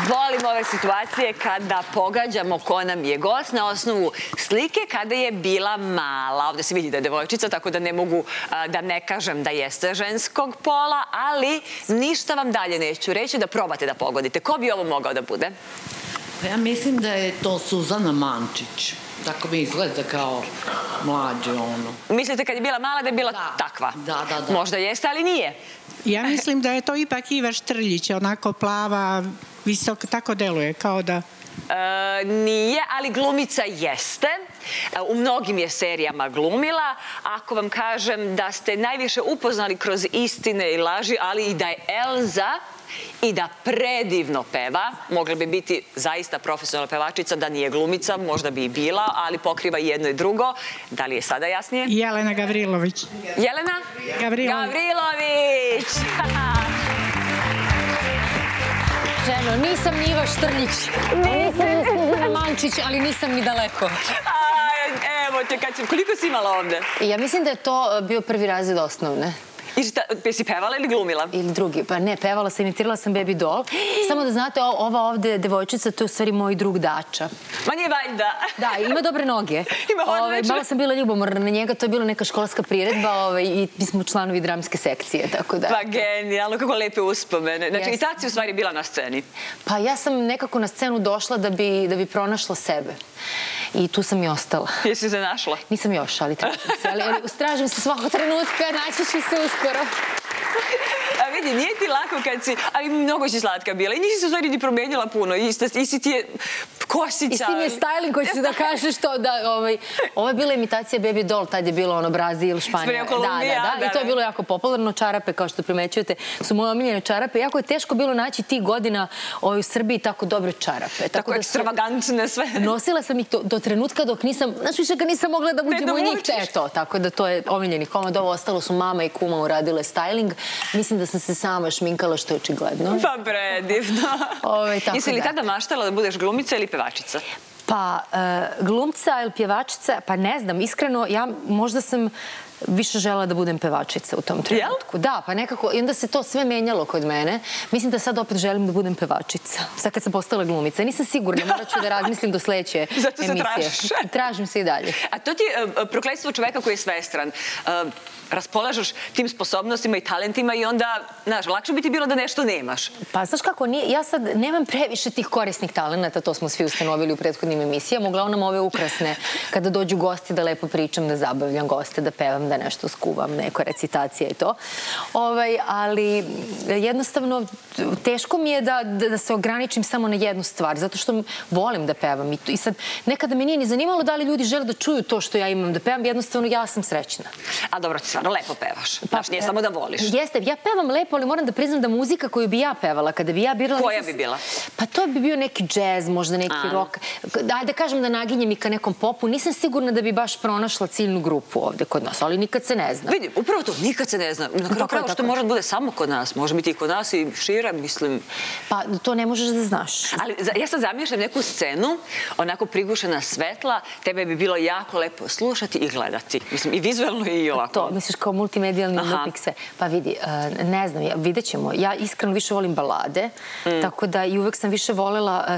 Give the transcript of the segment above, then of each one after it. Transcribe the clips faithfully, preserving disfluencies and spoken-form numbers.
Volim ove situacije kada pogađamo ko nam je gost na osnovu slike kada je bila mala. Ovde se vidi da je devojčica, tako da ne mogu da ne kažem da jeste ženskog pola, ali ništa vam dalje neću reći, da probate da pogodite. Ko bi ovo mogao da bude? Ja mislim da je to Suzana Mančić. Tako mi izgleda kao mlađe ono. Mislite kad je bila mala da je bila takva? Da, da, da. Možda jeste, ali nije. Ja mislim da je to ipak Iva Štrljić, onako plava, visoka, tako deluje, kao da... Nije, ali glumica jeste. U mnogim je serijama glumila. Ako vam kažem da ste najviše upoznali kroz Istine i laži, ali i da je Elza i da predivno peva, mogla bi biti zaista profesionalna pevačica, da nije glumica, možda bi i bila, ali pokriva i jedno i drugo. Da li je sada jasnije? Jelena Gavrilović. Jelena? Gavrilović. Gavrilović! Ženo, nisam ni Iva Štrljić, nisam Suzana Mančić, ali nisam ni daleko. Evo te, koliko si imala ovde? Ja mislim da je to bio prvi razred osnovne. I si pevala ili glumila? Ili drugi. Pa ne, pevala sam, imitirala sam Baby Doll. Samo da znate, ova ovde devojčica, to je u stvari moj drug Dača. Ma nije valjda. Da, ima dobre noge. Ima odlične. Malo sam bila ljubomorna na njega, to je bila neka školska priredba i mi smo članovi dramske sekcije, tako da... Pa genijalno, kako lepe uspomene. Znači i tad si u stvari bila na sceni. Pa ja sam nekako na scenu došla da bi pronašla sebe. I tu sam i ostala. Jesi se našla? Nisam još, ali tražim se. Ali tražim se svakog trenutka, naći ću se uskoro. A vidi, nije ti lako kad si, ali mnogo si slatka bila i nisi se u stvari ni promenjala puno. Isti ti je kosica. Isti mi je styling koji ću da kažeš to da... Ovo je bila imitacija Baby Doll, tad je bilo ono Brazil, Španija. Da, da, da. I to je bilo jako popularno. Čarape, kao što primećujete, su moje omiljene čarape. Jako je teško bilo naći tih godina u Srbiji tako dobre čarape. Tako ekstravagantne sve. Nosila sam ih do trenutka dok nisam, znaš više kad nisam mogla da uđem u njih, eto, tako da to je omiljeni komad. Ovo ostalo su mama i kuma uradile styling. Mislim da sam se sama šminkala, što je očigledno. Pa predivno. Jesi li tada maštala da budeš glumica ili pevačica? Pa, glumca ili pjevačica, pa ne znam, iskreno, ja možda sam više žela da budem pevačica u tom trenutku. Da, pa nekako, i onda se to sve menjalo kod mene. Mislim da sad opet želim da budem pevačica. Sad kad sam postala glumica. Nisam sigurna, morat ću da razmislim do sledeće emisije. Zato se tražiš. Tražim se i dalje. A to ti je prokletstvo čoveka koji je svestran. Raspolažeš tim sposobnostima i talentima i onda, znaš, lakše bi ti bilo da nešto nemaš. Pa, znaš kako, ja sad nemam previše tih korisnih talenata, to smo svi ustanovili u prethodnim emisijama. Uglavnom ove ukrasne, kada dođu gosti da lepo pričam, da zabavljam goste, da pevam, da nešto skuvam, neko recitacija i to. Ali jednostavno teško mi je da se ograničim samo na jednu stvar, zato što volim da pevam. I sad, nekada me nije ni zanimalo da li ljudi žele da čuju to što ja imam da pevam, jednostavno ja sam srećna. A dobro, ti stvarno lepo pevaš. Znaš, nije samo da voliš. Jeste, ja pevam lepo, ali moram da priznam da muzika koju bi ja pevala, kada bi ja birala... Koja bi bila? Pa to bi bio neki džez, možda neki rock. Ajde da kažem da naginjem i ka nekom popu. Nisam sigurna da bi baš pronašla ciljnu grupu ovde kod nas, ali nikad se ne zna. Vidi, upravo to, nikad se ne zna. Na kraju što može da bude samo kod nas, može biti i kod nas i šira, mislim... Pa to ne možeš da znaš. Ali ja sad zamišljam neku scenu, onako prigušena svetla, tebe bi bilo jako lepo slušati i gledati. Mislim, i vizualno i ovako. To, misliš kao multimedijalni umjetnik sve. Pa vidi, ne znam, vidjet ćemo. Ja iskreno više volim balade, tako da i uvek sam više volela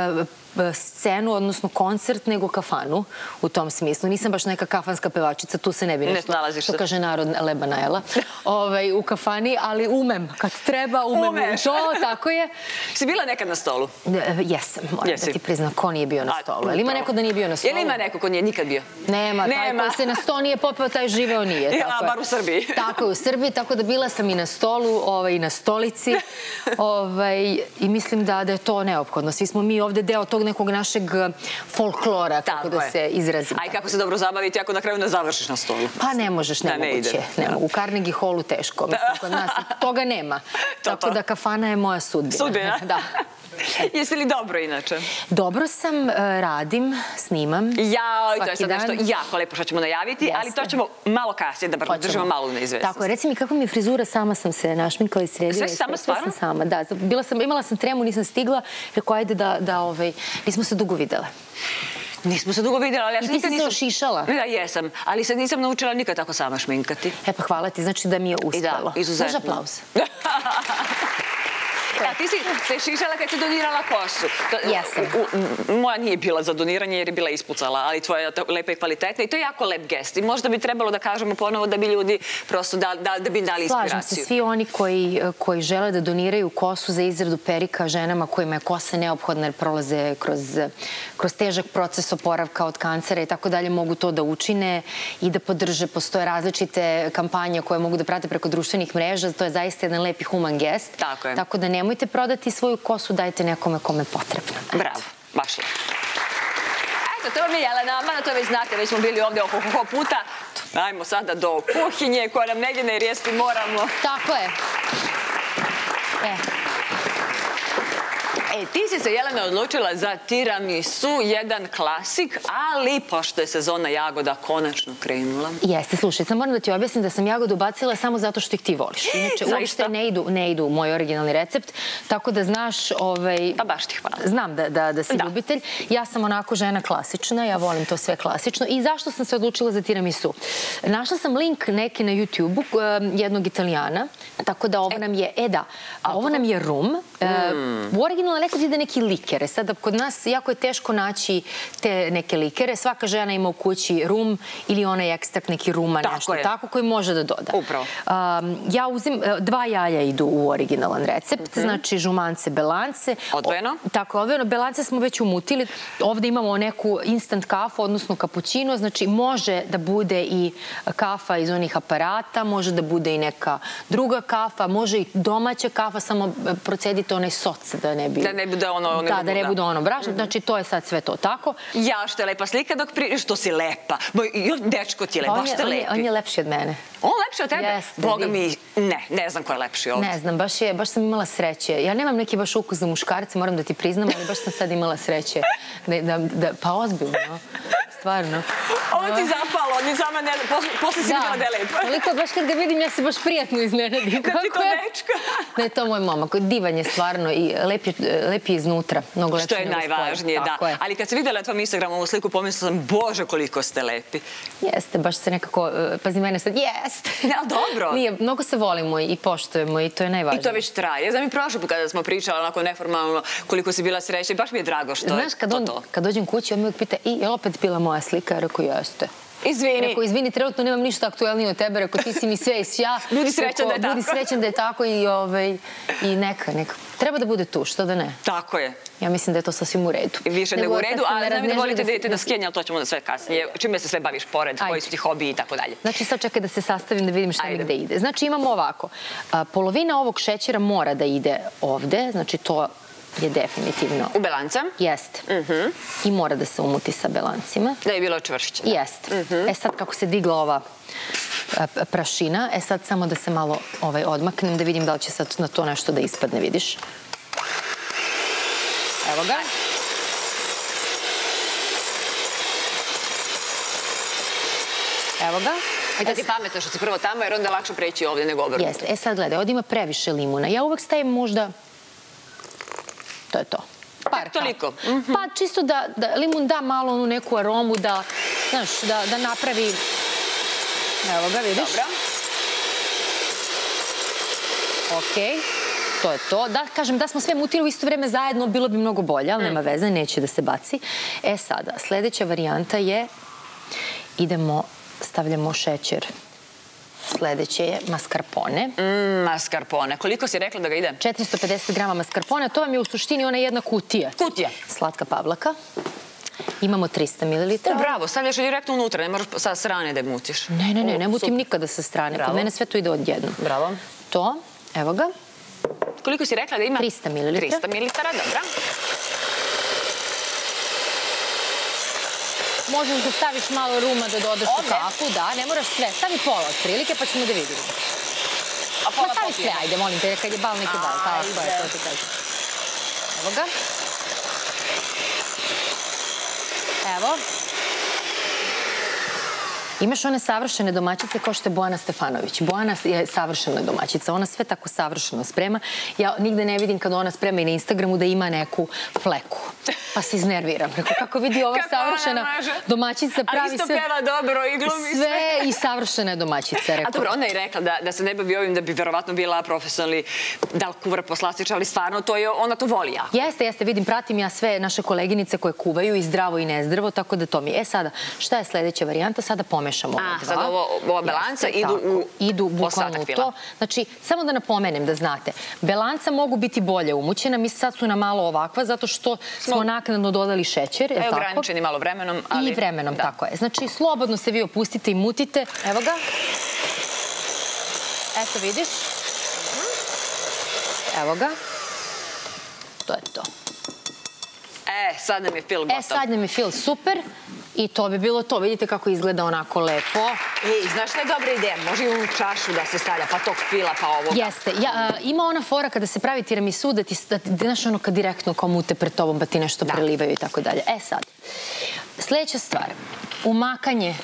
scenu, odnosno koncert, nego kafanu u tom smislu. Nisam baš neka kafanska pevačica, tu se ne bi nešto, što kaže narod, leba najela u kafani, ali umem. Kad treba, umem to, tako je. Si bila nekad na stolu? Jesam, moram da ti priznam, ko nije bio na stolu. Ili ima neko da nije bio na stolu? Ili ima neko ko nije nikad bio? Nema, taj koji se na sto nije popeo, taj živeo nije. Ja, bar u Srbiji. Tako je, u Srbiji, tako da bila sam i na stolu, i na stolici i mislim da je to neophodno. Svi smo mi ovde deo tog nekog našeg folklora, kako da se izrazim. A i kako se dobro zabaviti ako na kraju ne završiš na stolu? Pa ne možeš, nemoguće. U Carnegie Hallu teško. Mislim, kod nas toga nema. Tako da kafana je moja sudbina. Sudbina? Da. Jesi li dobro inače? Dobro sam, radim, snimam. Jao, i to je sad nešto jako lepo što ćemo najaviti, ali to ćemo malo kasnije, da držimo malo u neizvestnosti. Tako je, reci mi kako mi je frizura, sama sam se našminkala i sredila. Sve si sama stvarno? Sve sam sama, da. Imala sam tremu, nisam stigla, rekao ajde da nismo se dugo videle. Nismo se dugo vidjela, ali ja sam nikad nisam... I ti si se ošišala? Da, jesam, ali sad nisam naučila nikad tako sama šminkati. E pa hvala ti, znači da mi je uspelo. I da, izuzetno. Može aplauz. A ti si se šišala kad si donirala kosu. Jesam. Moja nije bila za doniranje jer je bila ispucala, ali tvoja je lepa i kvalitetna i to je jako lep gest. I možda bi trebalo da kažemo ponovo da bi ljudi prosto da bi im dali inspiraciju. Slažem se, svi oni koji žele da doniraju kosu za izradu perika ženama kojima je kosa neophodna jer prolaze kroz težak proces oporavka od kancera i tako dalje, mogu to da učine i da podrže. Postoje različite kampanje koje mogu da prate preko društvenih mreža. To je zaista jedan lep i human gest. Tako je. Tako da nemojte prodati svoju kosu, dajte nekome kome je potrebno. Bravo, baš je. Eto, to vam je Jelena Amana, to već znate, već smo bili ovde oko koliko puta. Ajmo sada do kuhinje koja nam ne gine jer jesti moramo. Tako je. E. E, ti si se, Jelena, odlučila za tiramisu, jedan klasik, ali pošto je sezona jagoda konačno krenula. Jeste, slušaj, sam moram da ti objasnim da sam jagodu bacila samo zato što ih ti voliš. Inače, uopšte ne idu u moj originalni recept, tako da znaš... Pa baš ti hvala. Znam da si ljubitelj. Ja sam onako žena klasična, ja volim to sve klasično. I zašto sam se odlučila za tiramisu? Našla sam link neki na YouTube-u jednog Italijana, tako da ovo nam je, e da, ovo nam je rum. U originalnom recept ide neki likere. Sada, kod nas jako je teško naći te neke likere. Svaka žena ima u kući rum ili onaj ekstrakt neki ruma, nešto tako, koji može da doda. Upravo. Ja uzim, dva jaja idu u originalan recept, znači žumance, belance. Odvojeno? Tako, odvojeno. Belance smo već umutili. Ovde imamo neku instant kafu, odnosno kapućino, znači može da bude i kafa iz onih aparata, može da bude i neka druga kafa, može i domaća kafa, samo procedite onaj soc da ne bi... Da ne bude ono... Da, da ne bude ono brašno. Znači, to je sad sve to tako. Ja, što je lepa slika dok pri... Što si lepa. Dečko ti je lepa, baš ste lepi. On je lepši od mene. On je lepši od tebe? Jeste. Boga mi, ne, ne znam ko je lepši ovdje. Ne znam, baš sam imala sreće. Ja nemam neki baš ukus za muškarce, moram da ti priznam, ali baš sam sad imala sreće. Pa ozbiljno, stvarno. Ovo ti zapalo, ni sama ne... Posle si vidjela da je lepa. Toliko, baš kad ga vidim, ja se baš prijatno iznenadim. Kad ti to dečka? Ne, to je moj momak. Divan je stvarno i lep je iznutra. Što je najvažnije, da. Ali kad sam vidjela na tvom Instagramu ovu sliku, pomislila sam, Bože, koliko ste lepi. Jeste, baš se nekako, pazi mene sad, jeste. Ja, dobro. Nije, mnogo se volimo i poštujemo i to je najvažnije. I to već traje. Znam i prošlo kada smo pričali onako neformalno koliko si bila srećna i baš mi je drago što je to to. Znaš, kad dođem kući, on me uvijek pita, i je opet bila moja slika? Rekao, jeste. Izvini. Rekao, izvini, trenutno nemam ništa aktuelnije od tebe. Rekao, ti si mi sve i sja. Budi srećan da je tako. Budi srećan da je tako i neka, neka. Treba da bude tu, što da ne. Tako je. Ja mislim da je to sasvim u redu. Više nego u redu, ali znam da volite da idete na skijanje, ali to ćemo da sve kasnije. Čime se sve baviš pored, koji su ti hobiji i tako dalje. Znači sad čekaj da se sastavim da vidim šta mi gde ide. Znači imamo ovako. Polovina ovog šećera mora da ide ovde, znači to je definitivno... U belanca? Jeste. I mora da se umuti sa belancima. Da je bilo čvršće. Jeste. E sad kako se digla ova prašina, e sad samo da se malo odmaknem, da vidim da li će sad na to nešto da ispadne, vidiš. Evo ga. Evo ga. I da ti pametno što si prvo tamo, jer onda je lakše preći ovdje nego obrnuto. Jeste. E sad gledaj, ovdje ima previše limuna. Ja uvek stavim možda... To je to. Par toliko? Pa čisto da limun da malo onu neku aromu, da, znaš, da napravi... Evo ga, vidiš? Dobro. Okej, to je to. Da, kažem, da smo sve mutili u isto vreme zajedno, bilo bi mnogo bolje, ali nema veze, neće da se baci. E sada, sljedeća varijanta je, idemo, stavljamo šećer. Sljedeće je mascarpone. Mascarpone. Koliko si rekla da ga ide? četiristo pedeset grama mascarpone. To vam je u suštini ona jedna kutija. Kutija. Slatka pavlaka. Imamo trista mililitara. Bravo, stavljaš je direktno unutra, ne moraš sa strane da je mutiš. Ne, ne, ne, ne mutim nikada sa strane. Kod mene sve to ide odjednom. Bravo. To, evo ga. Koliko si rekla da ima? trista mililitara. trista mililitara, dobro. Možeš da staviš malo ruma da dodaš u kafu, da, ne moraš sve. Stavi pola od prilike pa ćemo da vidimo. A pola popije? Stavi sve, ajde, molim te, kad je bal neki bal. Tako je, to ti kažem. Evo ga. Evo. Imaš one savršene domaćice kao što je Bojana Stefanović. Bojana je savršena domaćica. Ona sve tako savršeno sprema. Ja nigde ne vidim kad ona sprema i na Instagramu da ima neku fleku. Pa se iznerviram. Rekao, kako vidi ova savršena domaćica pravi sve... A isto peva dobro i glumi sve. Sve i savršena je domaćica. A dobro, ona je rekla da se ne bavi ovim, da bi verovatno bila profesionalni da li kuvar poslastiča, ali stvarno ona to voli jako. Jeste, jeste. Vidim, pratim ja sve naše koleginice koje kuvaju i zdravo i nezdravo, tako da to mi je. E sada, šta je sledeća varijanta? Sada pomešamo ova dva. A, sad ova belanca idu u ostatak fila. Znači, samo da napomenem da znate, belanca mogu biti bolje umućena, mi sad su nam malo ovakva, zato što smo naknadno dodali šećer, je li tako? Ograničeni malo vremenom, ali... I vremenom, tako je. Znači, slobodno se vi opustite i mutite. Evo ga. Eto, vidiš? Evo ga. To je to. E, sad nam je fil gotov. E, sad nam je fil super. I to bi bilo to. Vidite kako izgleda onako lepo. Ej, znaš šta je dobra ideja? Može i u čašu da se stavlja, pa tog fila, pa ovoga. Jeste. Ima ona fora kada se pravi tiramisu, da ti, znaš ono kad direktno kao mute pred tobom, pa ti nešto prelivaju i tako dalje. E sad, sljedeća stvar. Umakanje.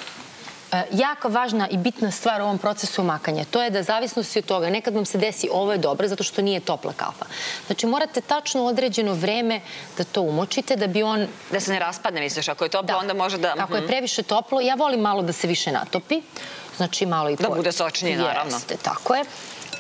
Jako važna i bitna stvar u ovom procesu umakanja. To je da zavisnosti od toga, nekad vam se desi ovo je dobro zato što nije topla kafa. Znači morate tačno određeno vreme da to umočite da bi on... Da se ne raspadne, misliš, ako je toplo onda može da... Ako je previše toplo, ja volim malo da se više natopi. Znači malo i... Da bude sočnije, naravno. Jeste, tako je.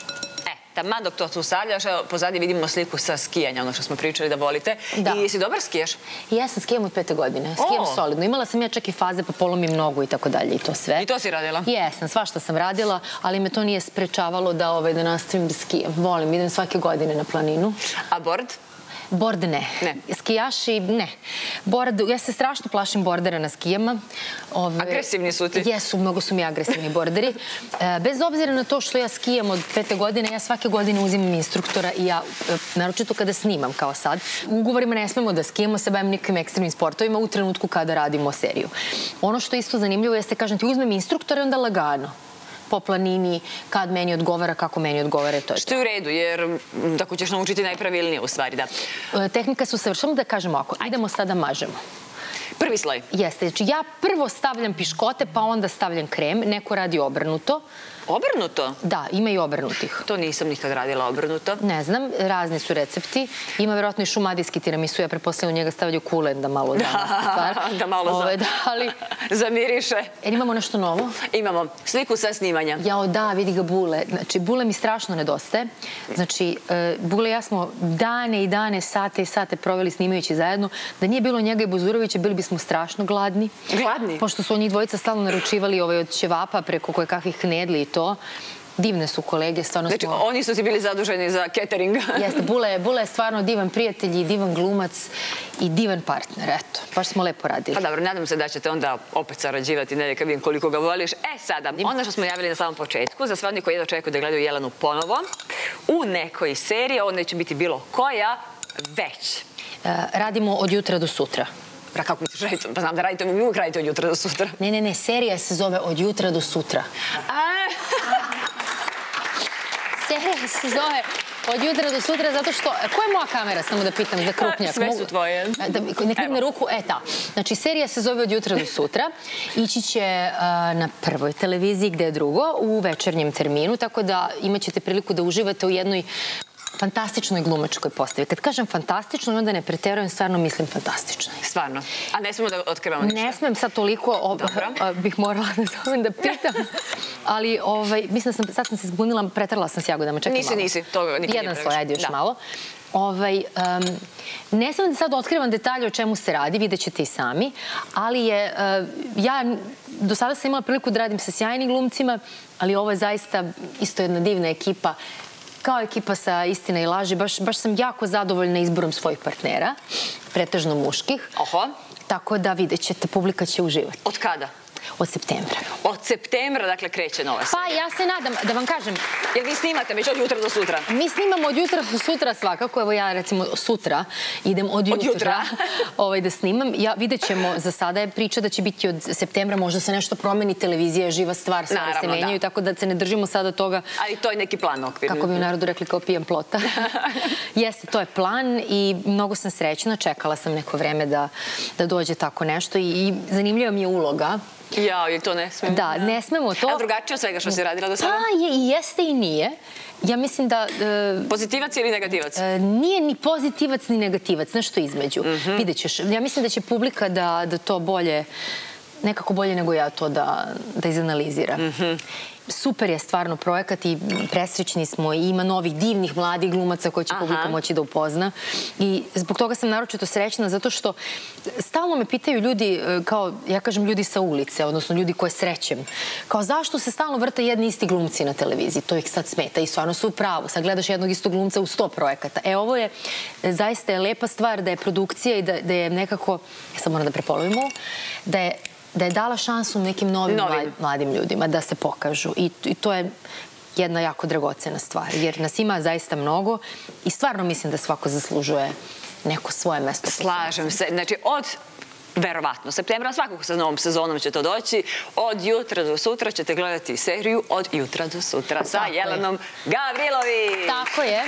Taman dok to tu stavljaš, pozadnje vidimo sliku sa skijanja, ono što smo pričali da volite. I jesi dobar skijaš? Ja sam skijam od pete godine. Skijam solidno. Imala sam ja čak i faze pa polomim nogu i tako dalje i to sve. I to si radila? Jesam, svašta sam radila, ali me to nije sprečavalo da nastavim da skijam. Volim, idem svake godine na planinu. A bord? Bord ne. Skijaši ne. Ja se strašno plašim bordera na skijama. Agresivni su ti? Jesu, mnogo su mi agresivni borderi. Bez obzira na to što ja skijam od pete godine, ja svake godine uzimam instruktora i ja, naročito kada snimam kao sad, u ugovorima ne smemo da skijamo, se bavim nekim ekstremnim sportovima u trenutku kada radimo seriju. Ono što je isto zanimljivo jeste, kažem ti, uzmem instruktora i onda lagano. Po planini, kad meni odgovara, kako meni odgovara, to je to. Što je u redu, jer tako ćeš naučiti najpravilnije u stvari, da. Tehnika su savršena, da kažemo ovako, idemo sada mažemo. Prvi sloj? Jeste, znači ja prvo stavljam piškote, pa onda stavljam krem, neko radi obrnuto. Obrnuto? Da, ima i obrnutih. To nisam nikad radila obrnuto. Ne znam, razni su recepti. Ima verovatno i šumadijski tiramisu, ja pretpostavljam u njega stavljaju kulen da malo zamasti stvar. Da malo zamiriše. Jer imamo nešto novo? Imamo sliku sa snimanja. Jao, da, vidi ga Bule. Znači, Bule mi strašno nedostaje. Znači, Bule i ja smo dane i dane, sate i sate proveli snimajući zajedno. Da nije bilo njega i Buzurovića, bili bismo strašno gladni. Gladni? Pošto su njih dvojica stalno naručivali od ćevapa preko koje kakvih knedli i to. Divne su kolege, stvarno smo... Znači, oni su ti bili zaduženi za catering. Jeste, Bule je stvarno divan prijatelj i divan glumac i divan partner, eto. Baš smo lepo radili. Pa dobro, nadam se da ćete onda opet sarađivati, ne kad vidim koliko ga voliš. E, sada, onda što smo javili na samom početku, za sve oni koji jedno očekuju da gledaju Jelenu ponovo, u nekoj seriji, ovo neće biti bilo koja, već. Radimo od jutra do sutra. Kako misliš raditi? Pa znam da radite, mi uvijek radite od jutra do sutra. Ne, ne, ne, serija se zove od jutra do sutra. Serija se zove od jutra do sutra zato što... Koja je moja kamera, samo da pitam, za krupnjak? Sve su tvoje. Nek vidim na ruku, e, ta. Znači, serija se zove od jutra do sutra. Ići će na prvoj televiziji, gde je drugo, u večernjem terminu, tako da imat ćete priliku da uživate u jednoj fantastičnoj glumačkoj postavi. Kad kažem fantastično, onda ne preterujem, stvarno mislim fantastično. Stvarno? A ne smemo da otkrivamo ništa? Ne smem sad toliko, bih morala da zovem da pitam, ali mislim da sad sam se zbunila, pretrala sam s jagodama, čekaj malo. Nisi, nisi, to nikad nije previše. Jedan sloj, ajde još malo. Ne smem da sad otkrivam detalje o čemu se radi, vidjet ćete i sami, ali je, ja do sada sam imala priliku da radim sa sjajnim glumcima, ali ovo je zaista isto jedna divna ekipa, kao ekipa sa Istina i laži, baš sam jako zadovoljna izborom svojih partnera, pretežno muških. Oho. Tako da vidjet ćete, publika će uživati. Od kada? Od septembra. Od septembra, dakle, kreće nova serija. Pa ja se nadam, da vam kažem... Jer vi snimate već od jutra do sutra? Mi snimamo od jutra do sutra svakako. Evo ja, recimo, sutra idem od jutra da snimam. Vidjet ćemo, za sada je priča da će biti od septembra, možda se nešto promeni, televizija je živa stvar, stvari se menjaju, tako da se ne držimo sada toga... Ali to je neki plan okvir. Kako bi u narodu rekli, kao pijem plota. Jeste, to je plan i mnogo sam srećna. Čekala sam neko vreme da dođe tako nešto i zanimljiva mi je uloga. Jao, ili to ne smemo? Da, ne smemo to. A drugačije od svega što si radila do sada? Pa, je, i jeste i nije. Ja mislim da... e, Pozitivac ili negativac? e, nije ni pozitivac ni negativac, nešto između. Vidjet ćeš. Ja mislim da će publika da, da to bolje, nekako bolje nego ja to da, da izanalizira. Super je stvarno projekat i presrećni smo i ima novih divnih mladih glumaca koji će publika moći da upozna. I zbog toga sam naročito srećna zato što stalno me pitaju ljudi, kao ja kažem ljudi sa ulice, odnosno ljudi koje srećem, kao zašto se stalno vrte jedni isti glumci na televiziji, to ih sad smeta i stvarno su u pravu. Sad gledaš jednog istog glumca u sto projekata. E, ovo je zaista je lepa stvar da je produkcija i da, da je nekako, ja sad moram da prepolovim ovo, da je da je dala šansu nekim novim, novim. mladim ljudima da se pokažu. I, I to je jedna jako dragocena stvar, jer nas ima zaista mnogo i stvarno mislim da svako zaslužuje neko svoje mesto. Slažem se. Znači, od verovatno septembra, svakako sa novom sezonom će to doći. Od jutra do sutra ćete gledati seriju Od jutra do sutra sa Tako Jelenom je. Gavrilović. Tako je.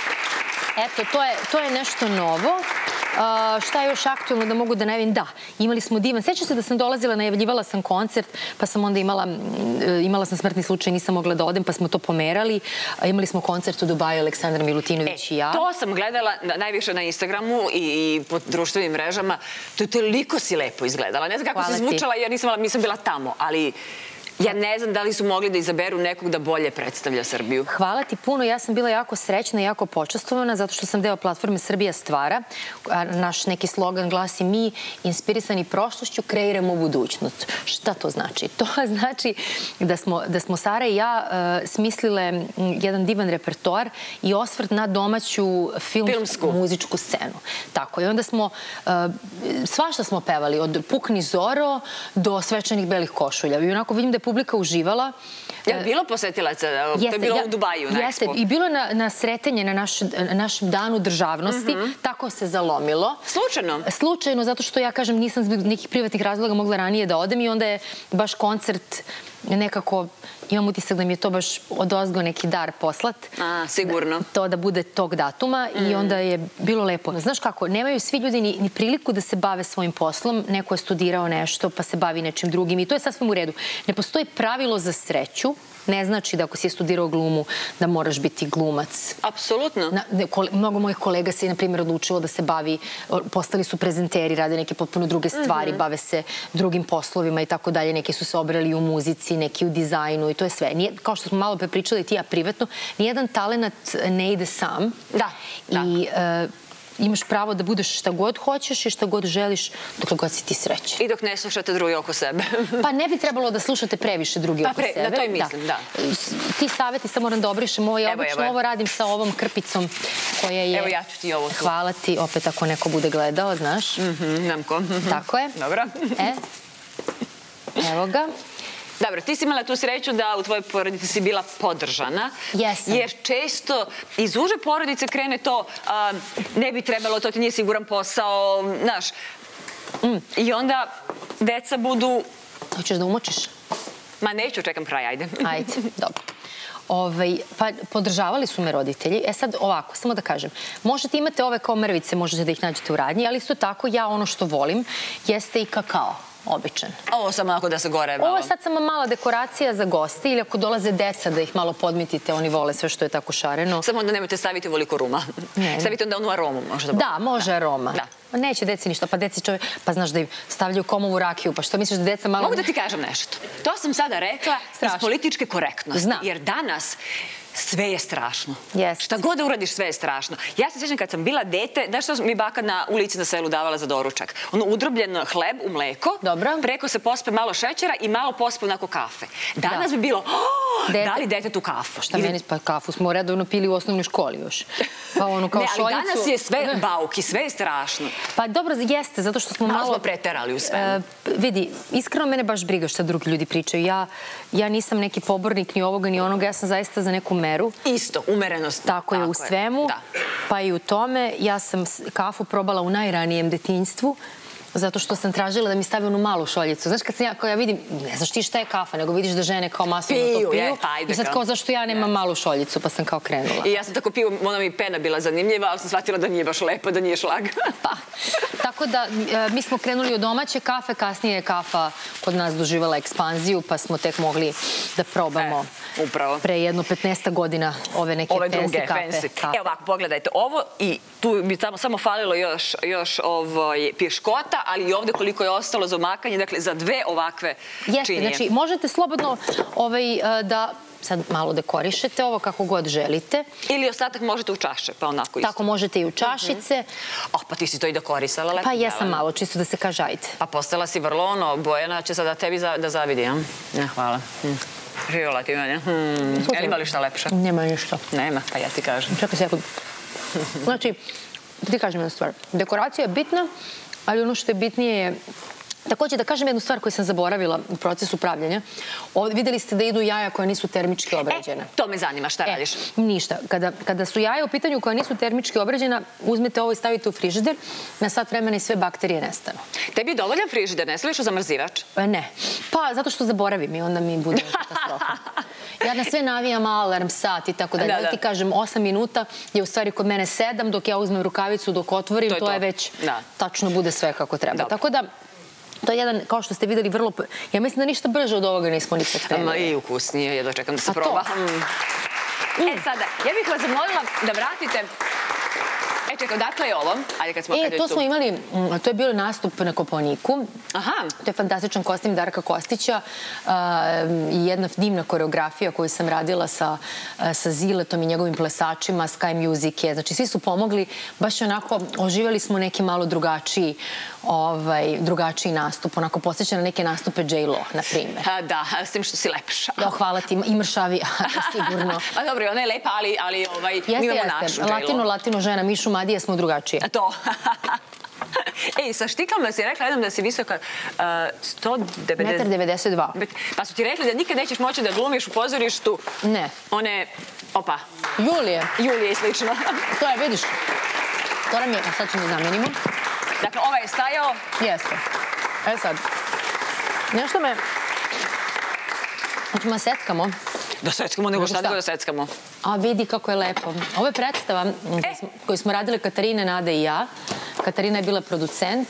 Eto, to je, to je nešto novo. Uh, šta je još aktualno da mogu da najavim? Da, imali smo divan. Sjećam se da sam dolazila, najavljivala sam koncert, pa sam onda imala, imala sam smrtni slučaj, nisam mogla da odem, pa smo to pomerali. Uh, imali smo koncert u Dubaju, Aleksandar Milutinović e, i ja. To sam gledala na, najviše na Instagramu i, i po društvenim mrežama. To je toliko si lepo izgledala. Ne znam kako Hvala si zvučala, jer nisam, nisam bila tamo, ali... Ja ne znam da li su mogli da izaberu nekog da bolje predstavlja Srbiju. Hvala ti puno. Ja sam bila jako srećna i jako počastvovana zato što sam deo platforme Srbija stvara. Naš neki slogan glasi mi, inspirisani prošlošću, kreiramo budućnost. Šta to znači? To znači da smo, da smo Sara i ja uh, smislile jedan divan repertoar i osvrt na domaću filmsku, filmsku. muzičku scenu. Tako. I onda smo, uh, svašta smo pevali, od Pukni Zoro do Svečanih belih košulja. I onako vidim da je publika uživala. Je li bilo posetilaca? To je bilo u Dubaju na Jeste, i bilo je na, na sretenje na naš, našem danu državnosti. Tako se zalomilo. Slučajno? Slučajno, zato što ja kažem nisam zbog nekih privatnih razloga mogla ranije da odem i onda je baš koncert nekako, imam utisak da mi je to baš odozgo neki dar poslat. A, sigurno. To da bude tog datuma i onda je bilo lepo. Znaš kako, nemaju svi ljudi ni, ni priliku da se bave svojim poslom. Neko je studirao nešto pa se bavi nečim drugim i to je sasvim u redu. Ne postoji pravilo za sreću. Ne znači da ako si je studirao glumu da moraš biti glumac. Apsolutno. Na, ne, kole, mnogo mojih kolega se je, na primjer, odlučilo da se bavi, postali su prezenteri, rade neke potpuno druge stvari, mm-hmm. bave se drugim poslovima i tako dalje. Neki su se obrali u muzici, neki u dizajnu i to je sve. Nije, kao što smo malo pre pričali ti ja privatno, nijedan talenat ne ide sam. Da. I da. Uh, imaš pravo da budeš šta god hoćeš i šta god želiš, dokle god si ti srećan. I dok ne slušate drugi oko sebe. Pa ne bi trebalo da slušate previše drugi pa oko pre, sebe. Na to i mislim, da. da. Ti savjeti, sam moram da obrišem ovo. Ja evo, obično evo. ovo radim sa ovom krpicom koja je... Evo ja ću ti ovo tu. Hvala ti, opet ako neko bude gledao, znaš. Mhm, nam ko. Tako je. Dobro. E, evo ga. Dobro, ti si imala tu sreću da u tvojoj porodici si bila podržana. Jesam. Jer često iz uže porodice krene to, a, ne bi trebalo, to ti nije siguran posao, znaš. Mm. I onda deca budu... Hoćeš da umočiš? Ma neću, čekam kraj, ajde. Ajde, dobro. Ove, pa podržavali su me roditelji. E sad ovako, samo da kažem, možete imate ove kao mrvice, možete da ih nađete u radnji, ali isto tako ja ono što volim jeste i kakao. Običan. Ovo samo ako da se gore malo. Ovo je sad samo mala dekoracija za goste ili ako dolaze deca da ih malo podmitite, oni vole sve što je tako šareno. Samo onda nemojte staviti ovoliko ruma. Ne. Stavite onda onu aromu možda. Da, može aroma. Da. Neće deci ništa, pa deci čovjek, pa znaš da im stavljaju komovu rakiju, pa što misliš da deca malo... Mogu da ti kažem nešto. To sam sada rekla iz političke korektnosti. Znam. Jer danas sve je strašno. Yes. Šta god da uradiš, sve je strašno. Ja se sjećam kad sam bila dete, znaš što mi baka na ulici na selu davala za doručak? Ono udrobljen hleb u mleko, dobro. Preko se pospe malo šećera i malo pospe onako kafe. Danas da. bi bilo, oh, dete. Da li dete tu kafu? Šta meni, pa kafu smo redovno pili u osnovnoj školi još. Pa ono kao ne, ali šoljicu. Danas je sve bauki, sve je strašno. Pa dobro, jeste, zato što smo malo... Malo smo preterali u svemu. Uh, vidi, iskreno mene baš briga šta drugi ljudi pričaju. Ja, ja nisam neki pobornik ni ovoga ni onoga, ja sam zaista za neku meru. Isto, umerenost. Tako, tako je, u svemu. Da. Pa i u tome. Ja sam kafu probala u najranijem detinjstvu, zato što sam tražila da mi stavi onu malu šoljicu. Znaš, kad sam ja, kao ja vidim, ne znaš ti šta je kafa, nego vidiš da žene kao masovno to piju. Je, ajde, i sad kao zašto ja nemam malu šoljicu, pa sam kao krenula. I ja sam tako piju, ona mi pena bila zanimljiva, ali sam shvatila da nije baš lepo, da nije šlag. Pa, tako da mi smo krenuli od domaće kafe, kasnije je kafa kod nas doživala ekspanziju, pa smo tek mogli da probamo pre jedno petnaest godina ove neke fancy kafe. Evo ovako, pogledajte ovo i tu bi samo falilo još piškota, ali i ovde koliko je ostalo za omakanje, dakle za dve ovakve činije. Jeste, znači možete slobodno da sad malo dekorišete ovo kako god želite. Ili ostatak možete u čaše, pa onako isto. Tako možete i u čašice. Oh, pa ti si to i dekorisala lepo. Pa jesam malo, čisto da se kaže ajde. Pa postala si vrlo ono, Bojana će sada tebi da zavidi, ja? Ne, hvala. Živjela ti mene. Je li ima li šta lepše? Nema ništa. Nema, pa ja ti kažem. Čekaj sekund. Znači, ti kažem jednu stvar. Dekoracija je bitna, ali ono što je bitnije je... Također da kažem jednu stvar koju sam zaboravila u procesu pravljenja. Vidjeli ste da idu jaja koja nisu termički obrađena. E, to me zanima, šta radiš? Ništa. Kada su jaja u pitanju koja nisu termički obrađena, uzmete ovo i stavite u frižider, na sat vremena i sve bakterije nestanu. Tebi je dovoljan frižider, ne staviš u zamrzivač? Ne. Pa, zato što zaboravim i onda mi bude katastrofa. Ja na sve navijam alarm, sat i tako dalje. Da ti kažem, osam minuta je u stvari kod mene sedam, dok ja uzmem rukavicu, dok otvorim, to je već tačno bude sve kako treba. Tako da, to je jedan, kao što ste vidjeli, vrlo... Ja mislim da ništa brže od ovoga nismo ni potrebili. I ukusnije, jedva čekam da se proba. E, sada, ja bih vas zamolila da vratite... E, čekaj, odakle je ovo? E, to smo imali, to je bio nastup na Kopaoniku. Aha. To je fantastičan kostim Darka Kostića i jedna divna koreografija koju sam radila sa Ziletom i njegovim plesačima, Sky Music je. Znači, svi su pomogli, baš onako, oživjeli smo neki malo drugačiji drugačiji nastup, onako posjeća na neke nastupe J-Lo, na primjer. Da, s tim što si lepša. Da, hvala ti, i mršavija, sigurno. A dobro, ona je lepa, ali mi imamo našu J-Lo. Latino, latino žena, Mišu Madija smo drugačije. To. Ej, sa štiklama si rekla jednom da si visoka sto devedeset dva. Pa su ti rekli da nikad nećeš moći da glumiš u pozorištu. Ne. One, opa. Julije. Julije i slično. To je, vidiš. To nam je, a sad ćemo zamenimo. Dakle, ovaj je stajao. Jeste. E sad, nešto me... Hoćemo da seckamo. Da seckamo, nego šta nego da seckamo. A vidi kako je lepo. Ovo je predstava koju smo radili Katarina, Nada i ja. Katarina je bila producent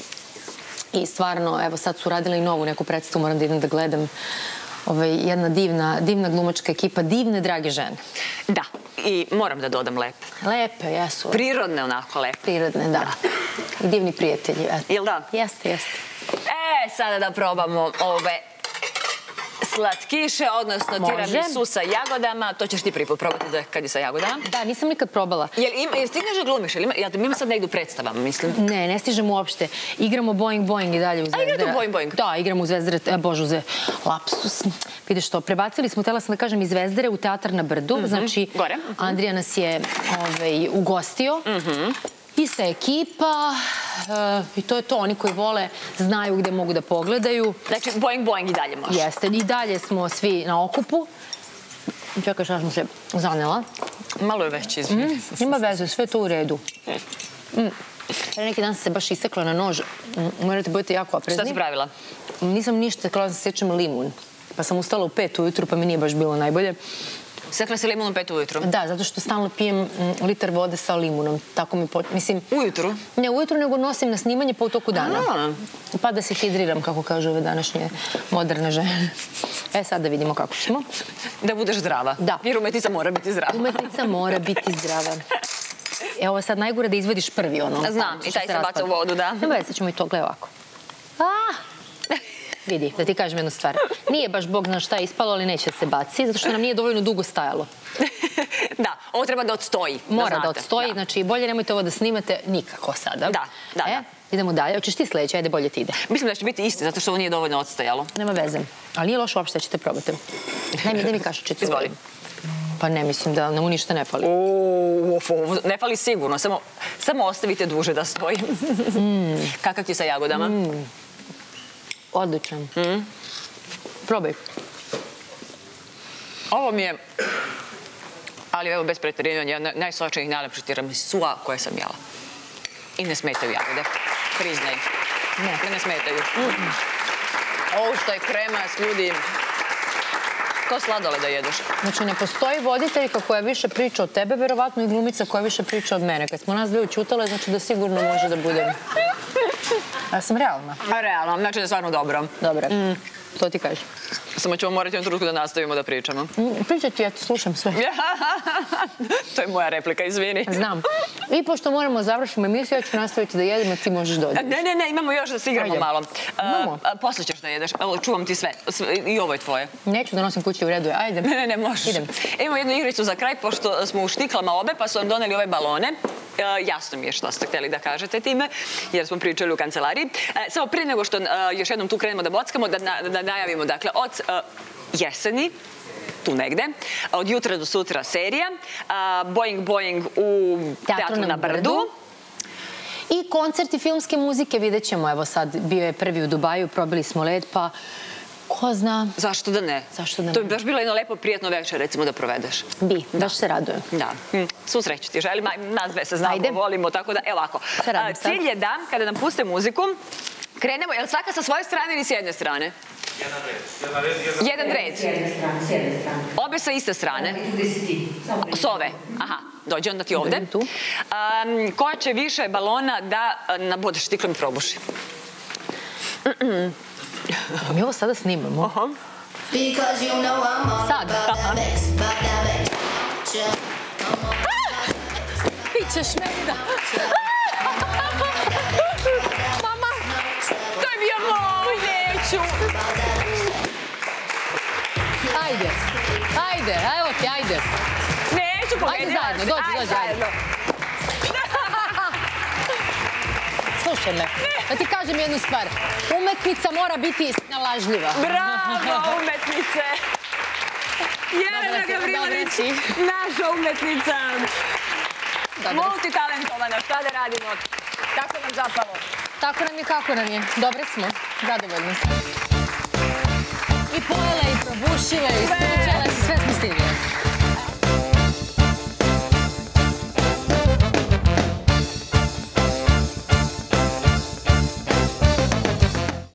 i stvarno, evo sad su radili i novu neku predstavu, moram da idem da gledam. Jedna divna glumačka ekipa, divne, drage žene. Da, i moram da dodam lepe. Lepe, jesu. Prirodne onako lepe. Prirodne, da. I divni prijatelji. Jel da? Jeste, jeste. E, sada da probamo ove slatkiše, odnosno tiramisu sa jagodama. To ćeš ti prvi put probati kad je sa jagodama. Da, nisam nikad probala. Jel stigneš da glumiš? Ja mi ima sad negdje u predstavama, mislim. Ne, ne stižem uopšte. Igramo Boing Boing i dalje u Zvezdara. A igrate u Boing Boing? Da, igramo u Zvezdara. Bože, uze, lapsus. Vidiš što, prebacili smo, htjela sam da kažem, iz Zvezdare u Teatar na Brdu. Znači, Andrija nas je ugostio. Ista ekipa i to je to. Oni koji vole znaju gde mogu da pogledaju. Znači, Boing Boing i dalje može. Jeste. I dalje smo svi na okupu. Čekaj, šta sam se zanela. Malo je već izvini. Ima veze, sve to u redu. Neki dan sam se baš isekla na nož. Morate budete jako oprezni. Šta si pravila? Nisam ništa, htjela sam se sečem limun. Pa sam ustala u pet ujutru, pa mi nije baš bilo najbolje. Sekla si limun u pet ujutru? Da, zato što stalno pijem litar vode sa limunom. Tako mi počne, mislim... Ujutru? Ne ujutru, nego nosim na snimanje po toku dana. Pa da se hidriram, kako kažu ove današnje moderne žene. E, sad da vidimo kako smo. Da budeš zdrava. Da. Jer umetnica mora biti zdrava. Umetnica mora biti zdrava. E, ovo je sad najgore da izvadiš prvi ono. Znam, i taj se baca u vodu, da. Nema veze, ćemo i to, gledaj ovako. Vidi, da ti kažem jednu stvar. Nije baš Bog zna šta je ispalo, ali neće se baci, zato što nam nije dovoljno dugo stajalo. Da, ovo treba da odstoji. Mora da odstoji, znači bolje nemojte ovo da snimate nikako sada. Da, da, da. Idemo dalje. Hoćeš ti sledeći, ajde bolje ti ide. Mislim da će biti isti, zato što ovo nije dovoljno odstajalo. Nema veze. Ali nije loše uopšte, ćete probati. Daj mi kašičicu. Izvoli. Pa ne, mislim da nam ništa ne fali. Ne fali sigurno, samo ostavite duže da stoji. Kakav ti sa jagodama? Odličan. Probaj. Ovo mi je, ali evo bez preterivanja, najslačnijih, najlepših tiramisua koje sam jela. I ne smetaju jagode. Priznaj. Ne. Ne smetaju. Ovo što je krema s ljudi... Ko sladole da jedeš? Znači, ne postoji voditeljka koja više priča od tebe, verovatno i glumica koja više priča od mene. Kad smo nas dve učutale, znači da sigurno može da bude... Ja sam realna. Realno, znači da je stvarno dobro. Dobro, to ti kažeš. Samo ćemo morati jednu trenutku da nastavimo da pričamo. Pričat ću, ja ti slušam sve. To je moja replika, izvini. Znam. I pošto moramo završiti emisiju, ja ću nastaviti da jedem, a ti možeš dođeti. Ne, ne, ne, imamo još da se igramo malo. Imamo? Posle ćeš da jedeš. Evo, čuvam ti sve. I ovo je tvoje. Neću da nosim kući, u redu je. Ajde. Ne, ne, ne, možeš. Idem. Imamo jednu igricu za kraj, pošto smo u štiklama obe, pa su vam doneli ove balone. Jasno mi je što ste hteli da kažete time, jer smo pričali u kancelariji. Samo prije nego što još jednom tu krenemo da bockamo, da najavimo, dakle, od jeseni, tu negde, od jutra do sutra serija, Boing Boing u Teatru na Brdu. I koncerti filmske muzike vidjet ćemo, evo sad, bio je prvi u Dubaju, probili smo led, pa ko zna... Zašto da ne? Zašto da ne? To bi baš bilo jedno lepo, prijatno večer, recimo, da provedeš. Bi, baš se radujem. Da. Svu sreću ti želim, nas dve se znamo, volimo, tako da, evo ovako. Cilj je da, kada nam puste muziku, krenemo, je li svaka sa svoje strane ili s jedne strane? Jedan red. Jedan red. S jedne strane, s jedne strane. Obe sa iste strane? Gde si ti? S ove? Aha, dođe onda ti ovde. Koja će više balona da nabodeš stiklom i probuši? Mi ovo sada snimamo. Sad. Ti ćeš meni da... Mama, to je bio moj, neću. Ajde, ajde, evo ti, ajde. Neću, pobedila. Ajde zajedno, dođi, dođi, ajde. Slušaj me, da ti kažem jednu stvar. Umetnica mora biti snalažljiva. Bravo, umetnice! Jelena Gavrilović, naša umetnica. Multitalentovana, šta da radimo? Tako nam zapalo. Tako nam je, kako nam je. Dobre smo, zadovoljni smo.